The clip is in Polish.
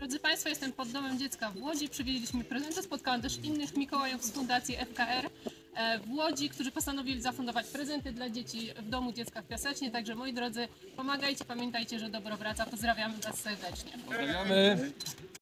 Drodzy Państwo, jestem pod Domem Dziecka w Łodzi. Przywieźliśmy prezenty, spotkałam też innych Mikołajów z Fundacji FKR w Łodzi, którzy postanowili zafundować prezenty dla dzieci w Domu Dziecka w Piasecznie. Także moi drodzy, pomagajcie, pamiętajcie, że dobro wraca. Pozdrawiamy Was serdecznie. Pozdrawiamy.